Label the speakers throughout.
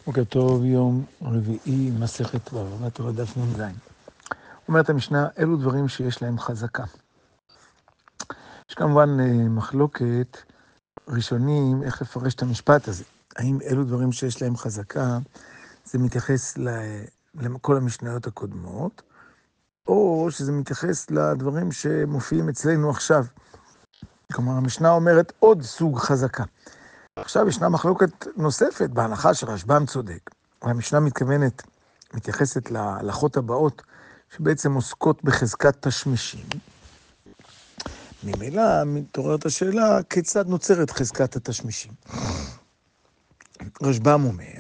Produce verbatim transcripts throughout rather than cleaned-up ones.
Speaker 1: בוקר טוב, יום רביעי, מסכת בבא בתרא דף נ"ז. אומרת המשנה, אלו דברים שיש להם חזקה. יש כמובן מחלוקת ראשונים איך לפרש את המשפט הזה. האם אלו דברים שיש להם חזקה, זה מתייחס לכל המשניות הקודמות, או שזה מתייחס לדברים שמופיעים אצלנו עכשיו. כלומר, המשנה אומרת עוד סוג חזקה. עכשיו ישנה מחלוקת נוספת, בהנחה שרשב"ם צודק. והמשנה מתכוונת, מתייחסת להלכות הבאות, שבעצם עוסקות בחזקת תשמישים. ממילא מתעוררת השאלה, כיצד נוצרת חזקת התשמישים? רשב"ם אומר,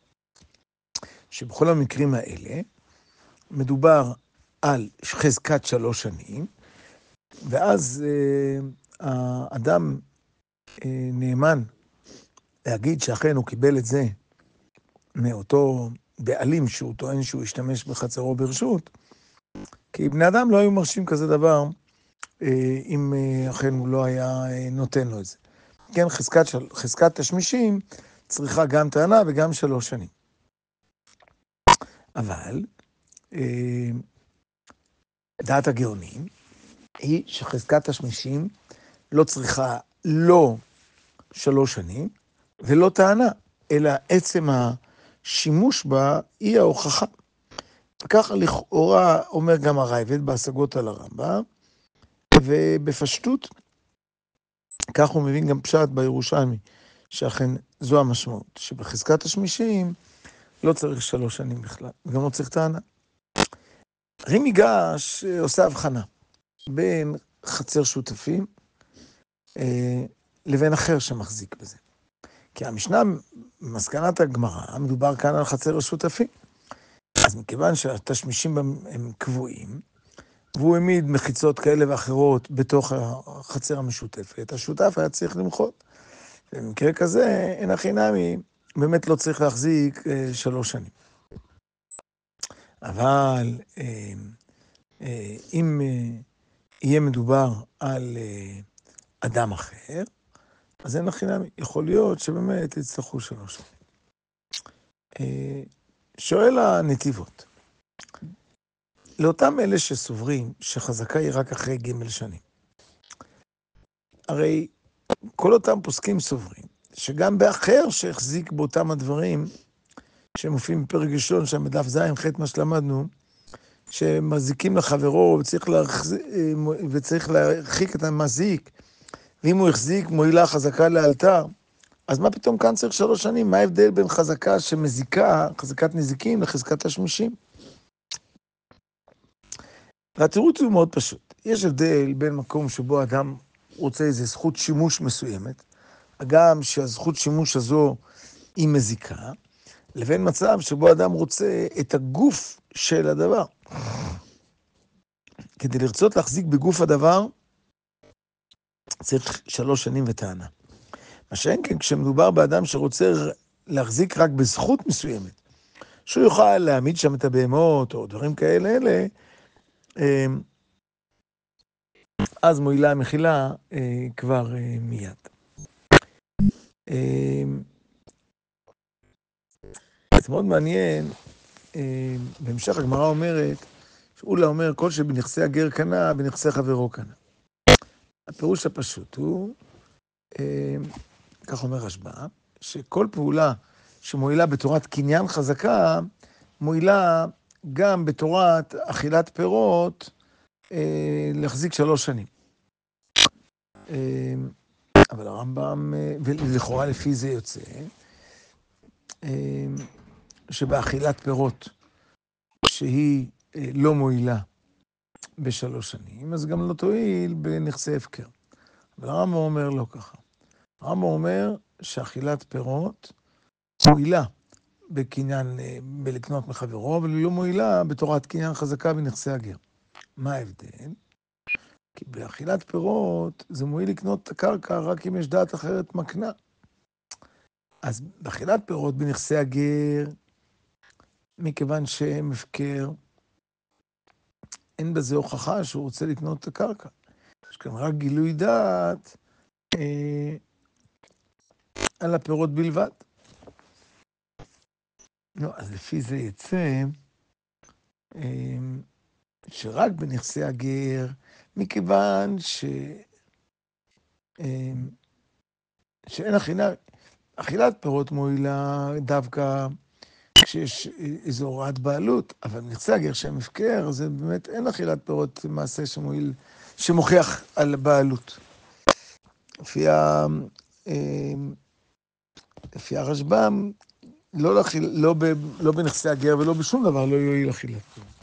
Speaker 1: שבכל המקרים האלה, מדובר על חזקת שלוש שנים, ואז אה, האדם אה, נאמן, להגיד שאכן הוא קיבל את זה מאותו בעלים שהוא טוען שהוא השתמש בחצרו ברשות, כי בני אדם לא היו מרשים כזה דבר אם אכן הוא לא היה נותן לו את זה. כן, חזקת, של... חזקת תשמישים צריכה גם טענה וגם שלוש שנים. אבל דעת הגאונים היא שחזקת תשמישים לא צריכה לא שלוש שנים, ולא טענה, אלא עצם השימוש בה היא ההוכחה. וככה לכאורה אומר גם הרייבד בהשגות על הרמב"ם, ובפשטות, כך הוא מבין גם פשט בירושלמי, שאכן זו המשמעות, שבחזקת תשמישים לא צריך שלוש שנים בכלל, וגם לא צריך טענה. רימי גש עושה הבחנה בין חצר שותפים אה, לבין אחר שמחזיק בזה. כי המשנה, מסקנת הגמרא, מדובר כאן על חצר השותפים. אז מכיוון שהתשמישים הם קבועים, והוא העמיד מחיצות כאלה ואחרות בתוך החצר המשותפת, השותף היה צריך למחות. במקרה כזה, אין הכי נמי, באמת לא צריך להחזיק אה, שלוש שנים. אבל אה, אה, אם אה, יהיה מדובר על אה, אדם אחר, אז אין הכי נמי, יכול להיות שבאמת יצטרכו שלוש שנים. אה, שואל הנתיבות, לאותם אלה שסוברים שחזקה היא רק אחרי ג' שנים, הרי כל אותם פוסקים סוברים שגם באחר שהחזיק באותם הדברים שמופיעים בפרק ראשון שם בדף ז' ח' מה שלמדנו, שמזיקים לחברו וצריך, להחזיק, וצריך להרחיק את המזיק, ואם הוא החזיק מועילה חזקה לאלתר, אז מה פתאום כאן צריך שלוש שנים? מה ההבדל בין חזקה שמזיקה, חזקת נזיקים, לחזקת תשמישים? והתירוץ הוא מאוד פשוט. יש הבדל בין מקום שבו אדם רוצה איזו זכות שימוש מסוימת, גם שהזכות שימוש הזו היא מזיקה, לבין מצב שבו אדם רוצה את הגוף של הדבר. כדי לרצות להחזיק בגוף הדבר, צריך שלוש שנים וטענה. מה שאין כן, כשמדובר באדם שרוצה להחזיק רק בזכות מסוימת, שהוא יוכל להעמיד שם את הבהמות או דברים כאלה אלה, אז מועילה המחילה כבר מיד. זה מאוד מעניין, בהמשך הגמרא אומרת, שאולה אומר, כל שבנכסי הגר קנה, בנכסי חברו קנה. הפירוש הפשוט הוא, כך אומר רשב"ם, שכל פעולה שמועילה בתורת קניין חזקה, מועילה גם בתורת אכילת פירות, להחזיק שלוש שנים. אבל הרמב"ם, ולכאורה לפי זה יוצא, שבאכילת פירות, שהיא לא מועילה בשלוש שנים, אז גם לא תועיל בנכסי הפקר. אבל הרמב"ם אומר לא ככה. הרמב"ם אומר שאכילת פירות מועילה בקניין, בלקנות מחברו, אבל היא לא מועילה בתורת קניין חזקה בנכסי הגר. מה ההבדל? כי באכילת פירות זה מועיל לקנות את הקרקע רק אם יש דעת אחרת מקנה. אז באכילת פירות בנכסי הגר, מכיוון שהם הפקר, אין בזה הוכחה שהוא רוצה לקנות את הקרקע. יש כאן רק גילוי דעת אה, על הפירות בלבד. לא, אז לפי זה יצא שרק בנכסי הגר, מכיוון ש... שאין אכילה, אכילת פירות מועילה דווקא כשיש איזו הוראת בעלות, אבל נכסי הגר שהם הפקר, זה באמת אין אכילת פירות מעשה שמועיל, שמוכיח על בעלות. לפי ה... לפי הרשב"ם, לא, להכיל, לא, ב, לא בנכסי הגר ולא בשום דבר לא יועיל אכילת פירות.